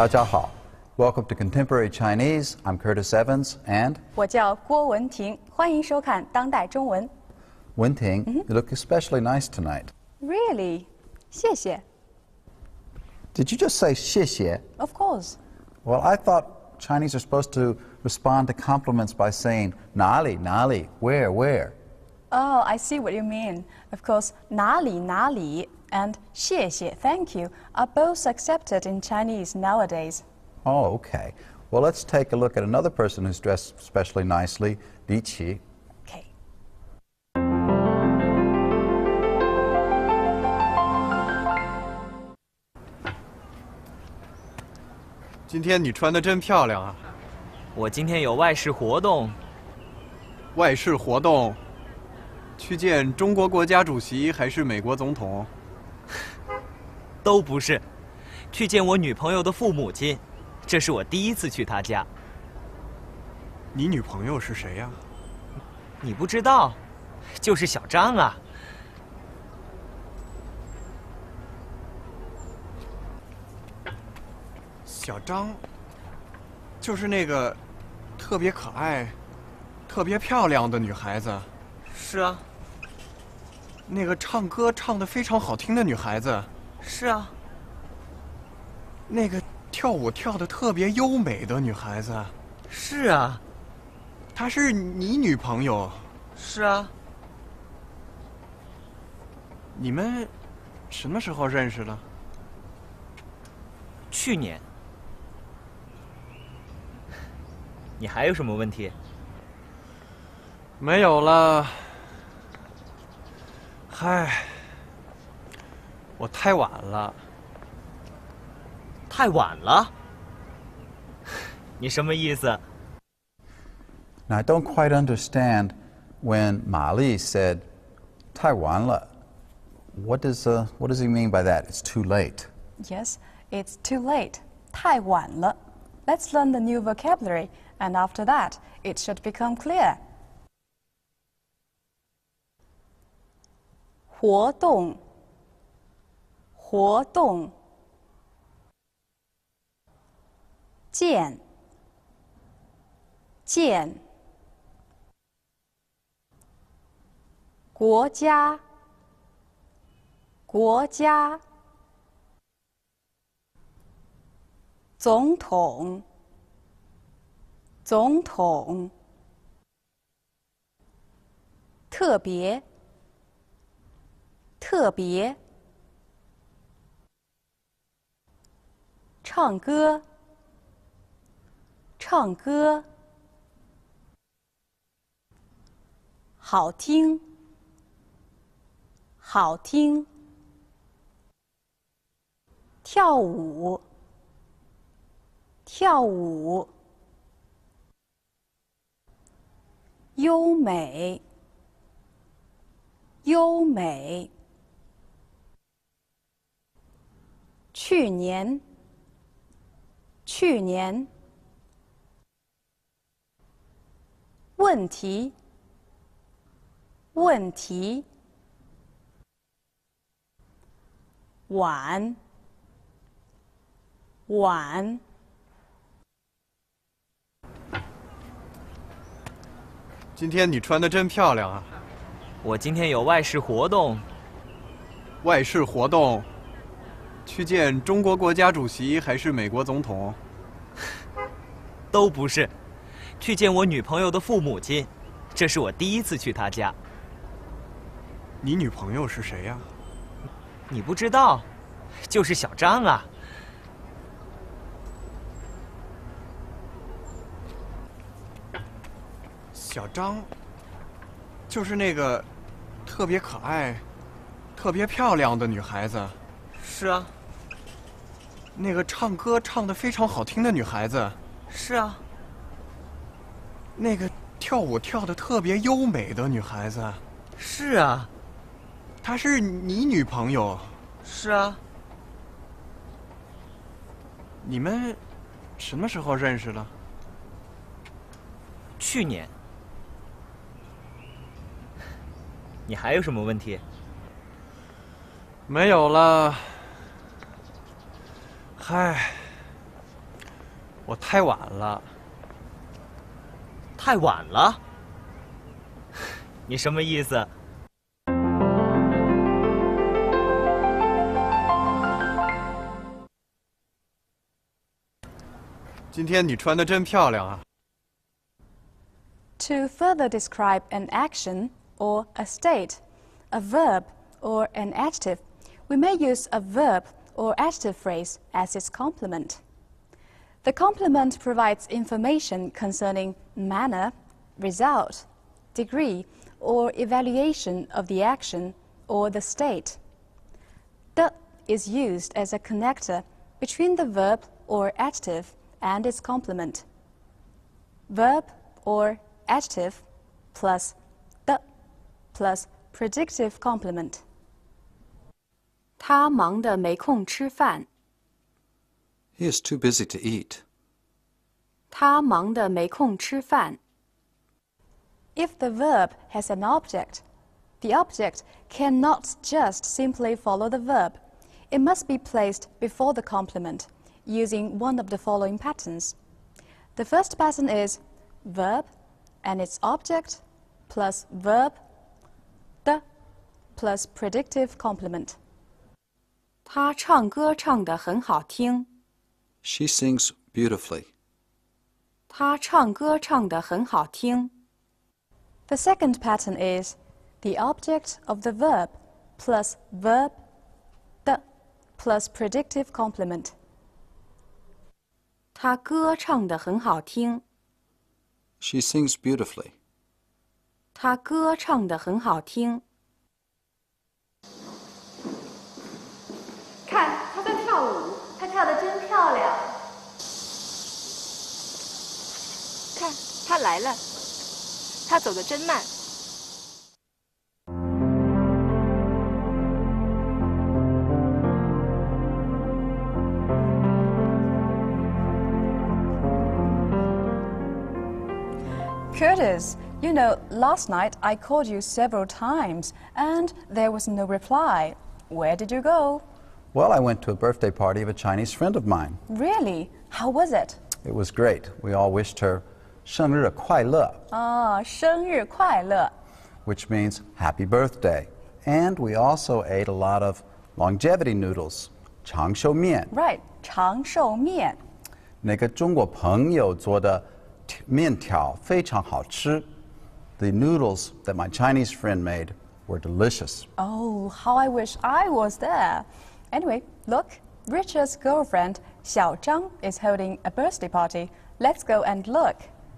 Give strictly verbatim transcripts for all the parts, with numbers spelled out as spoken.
大家好 Welcome to Contemporary Chinese. I'm Curtis Evans and 我叫郭文婷，欢迎收看当代中文。 Wenting, you look especially nice tonight. Really？ 谢谢。 Did you just say 谢谢? Of course. Well, I thought Chinese are supposed to respond to compliments by saying 哪里哪里 where where. Oh, I see what you mean. Of course, 哪里哪里 and 谢谢 thank you are both accepted in Chinese nowadays. Oh, okay. Well, let's take a look at another person who's dressed especially nicely, Li Qi. Okay. 今天你穿的真漂亮啊！ 我今天有外事活动。 外事活动？去见中国国家主席还是美国总统？ 都不是，去见我女朋友的父母亲。这是我第一次去她家。 你女朋友是谁呀？ 你不知道，就是小张啊。 小张，就是那个特别可爱、特别漂亮的女孩子。 是啊。 那个唱歌唱得非常好听的女孩子。 是啊。 那个跳舞跳得特别优美的女孩子。 是啊。 她是你女朋友。 是啊。 你们什么时候认识的？ 去年。你还有什么问题？ 没有了。嗨，我太晚了。 太晚了？你什么意思？ Now, I don't quite understand when Ma Li said 太晚了. What does, uh, what does he mean by that? It's too late. Yes, it's too late. 太晚了. Let's learn the new vocabulary, and after that, it should become clear. 活动，活动。见，见。国家，国家。总统，总统。特别，特别。唱歌，唱歌。好听，好听。跳舞，跳舞。优美，优美。去年，去年。问题，问题。晚，晚。 今天你穿的真漂亮啊！ 我今天有外事活动。 外事活动？去见中国国家主席还是美国总统？ 都不是，去见我女朋友的父母亲。这是我第一次去她家。 你女朋友是谁呀？ 你不知道，就是小张啊。 小张，就是那个特别可爱、特别漂亮的女孩子。 是啊。 那个唱歌唱得非常好听的女孩子。 是啊。 那个跳舞跳得特别优美的女孩子。 是啊。 她是你女朋友。 是啊。 你们什么时候认识的？ 去年。你还有什么问题？ 没有了。嗨， 我太晚了。 太晚了？你什么意思？ 今天你穿的真漂亮啊。 To further describe an action or a state, a verb or an adjective, we may use a verb or adjective phrase as its complement. The complement provides information concerning manner, result, degree, or evaluation of the action or the state. The is used as a connector between the verb or adjective and its complement. Verb or adjective plus the plus predictive complement. 他忙得没空吃饭。 He is too busy to eat. 他忙得没空吃饭。 If the verb has an object, the object cannot just simply follow the verb. It must be placed before the complement using one of the following patterns. The first pattern is verb and its object plus verb, the plus predictive complement. 他唱歌唱得很好听。 She sings beautifully. 他唱歌唱得很好听。 The second pattern is the object of the verb plus verb, the plus predictive complement. 他歌唱得很好听。 She sings beautifully. 他歌唱得很好听。 看，她在跳舞，她跳得真漂亮。看，她来了，她走得真慢。 Curtis, you know, last night I called you several times and there was no reply. Where did you go? Well, I went to a birthday party of a Chinese friend of mine. Really? How was it? It was great. We all wished her 生日快乐, Ah, 生日快乐. which means happy birthday. And we also ate a lot of longevity noodles, 长寿面. Right, 长寿面. 那个中国朋友做的面条非常好吃. The noodles that my Chinese friend made were delicious. Oh, how I wish I was there. Anyway, look, Richard's girlfriend, Xiao Zhang, is holding a birthday party. Let's go and look.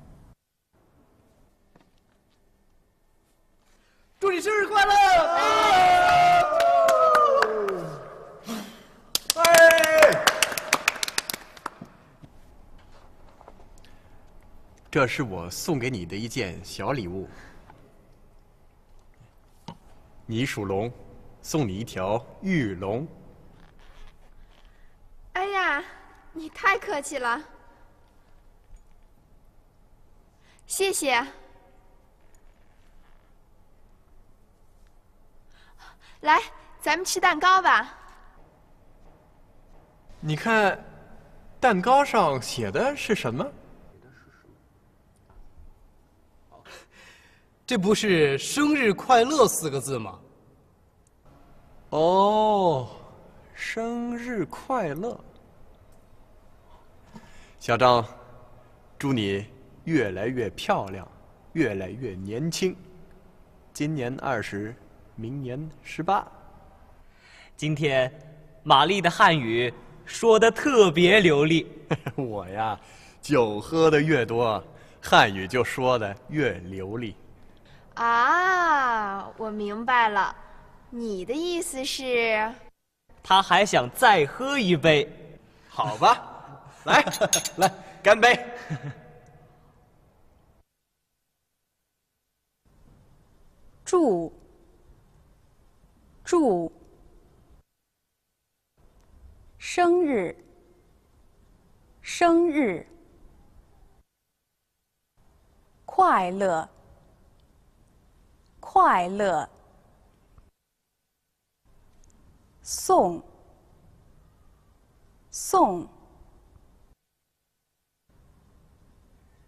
祝你生日快乐！ 哎，这是我送给你的一件小礼物。你属龙，送你一条玉龙。 哎呀，你太客气了，谢谢。来，咱们吃蛋糕吧。 你看，蛋糕上写的是什么？ 这不是“生日快乐”四个字吗？ 哦，生日快乐！小张，祝你越来越漂亮，越来越年轻。今年二十，明年十八。 今天，玛丽的汉语说得特别流利。 我呀，酒喝的越多，汉语就说的越流利。 啊，我明白了，你的意思是？ 他还想再喝一杯。 好吧，来来，干杯！ 祝，祝，生日，生日，快乐，快乐，送，送，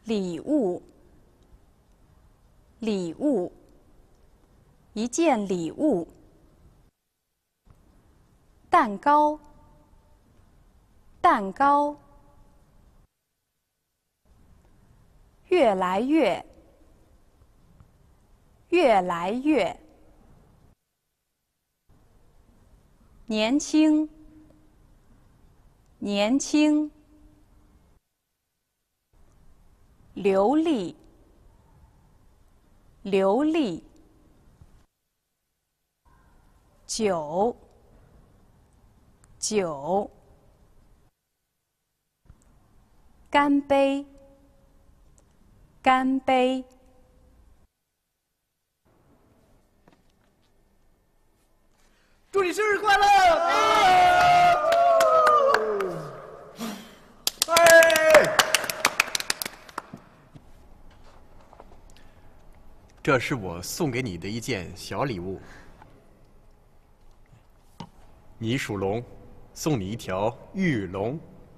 礼物，礼物，一件礼物。蛋糕，蛋糕。越来越，越来越。年轻，年轻。流利，流利。酒，酒。干杯，干杯。 祝你生日快乐！ 哎，这是我送给你的一件小礼物。你属龙，送你一条玉龙。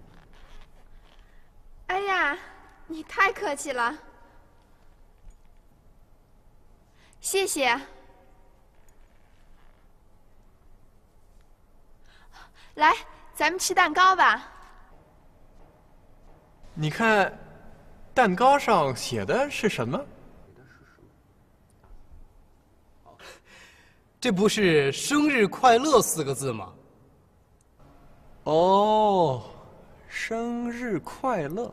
哎呀，你太客气了，谢谢。来，咱们吃蛋糕吧。 你看，蛋糕上写的是什么？ 这不是“生日快乐”四个字吗？ 哦，生日快乐！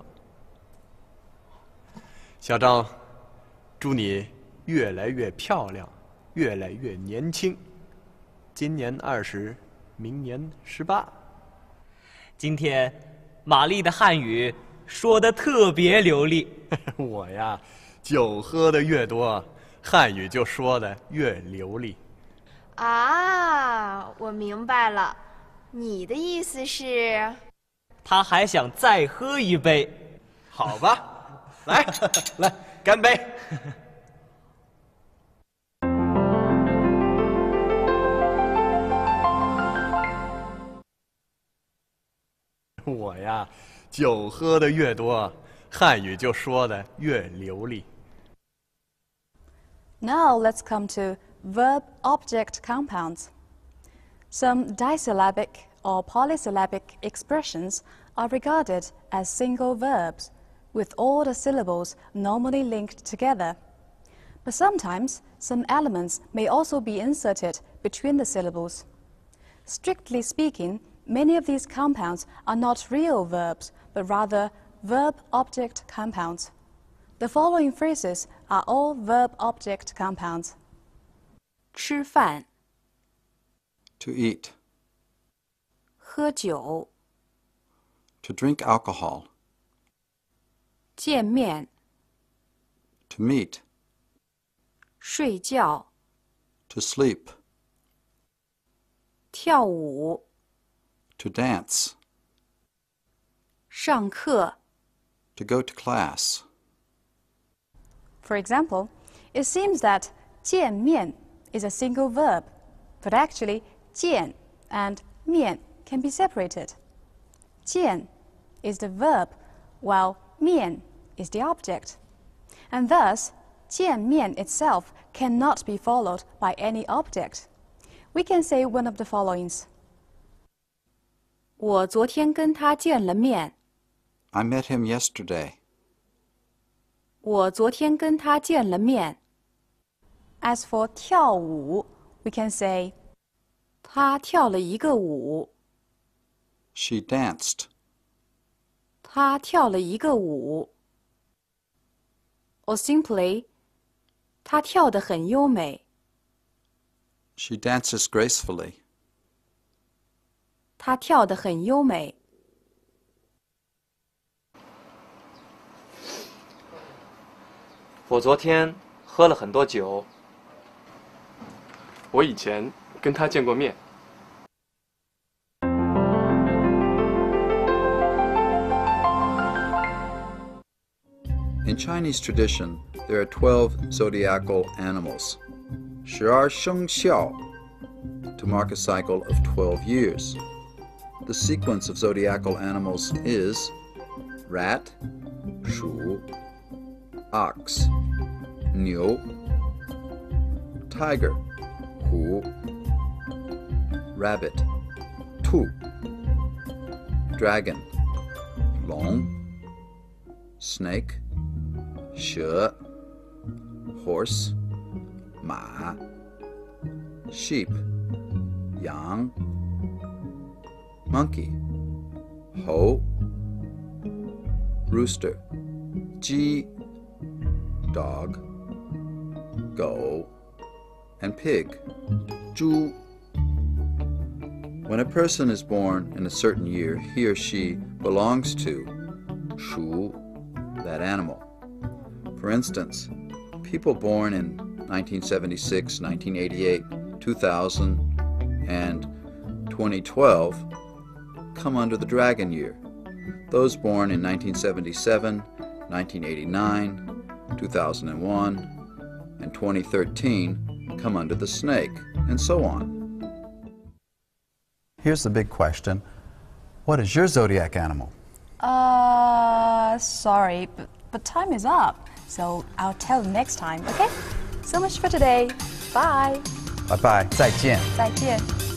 小张，祝你越来越漂亮，越来越年轻。今年二十，明年十八。 今天，玛丽的汉语说得特别流利。 我呀，酒喝的越多，汉语就说的越流利。 啊，我明白了，你的意思是？ 他还想再喝一杯。 好吧，来来，干杯！我呀，酒喝的越多，汉语就说的越流利。 Now let's come to verb-object compounds. Some disyllabic or polysyllabic expressions are regarded as single verbs, with all the syllables normally linked together. But sometimes, some elements may also be inserted between the syllables. Strictly speaking, many of these compounds are not real verbs, but rather verb-object compounds. The following phrases are all verb-object compounds. 吃饭、 To eat, 喝酒、 to drink alcohol, 见面、 to meet, 睡觉、 to sleep, 跳舞、 to dance, 上课、 to go to class. For example, it seems that 见面 is a single verb, but actually 见 and 面 can be separated. 见 is the verb, while 面 is the object. And thus, 见面 itself cannot be followed by any object. We can say one of the followings. 我昨天跟他见了面。 I met him yesterday. 我昨天跟他见了面。 As for 跳舞, we can say 他跳了一个舞。 She danced. 他跳了一个舞。Or simply, 他跳得很优美。 She dances gracefully. 他跳得很优美。 我昨天喝了很多酒。 我以前跟他见过面。 In Chinese tradition, there are twelve zodiacal animals. 十二生肖 to mark a cycle of twelve years. The sequence of zodiacal animals is rat, 鼠, ox, 牛 tiger, 虎 rabbit, 兔 dragon, 龙 snake, 蛇 horse, 马 sheep, 羊 monkey, 猴 rooster, 鸡 dog, 狗 and pig, 猪. When a person is born in a certain year, he or she belongs to 属 that animal. For instance, people born in nineteen seventy-six, nineteen eighty-eight, two thousand, and twenty twelve come under the dragon year. Those born in nineteen seventy-seven, nineteen eighty-nine, two thousand one, and twenty thirteen come under the snake, and so on. Here's the big question. What is your zodiac animal? Uh, sorry, but, but time is up. So I'll tell you next time, okay? So much for today. Bye. Bye bye. 再见. 再见.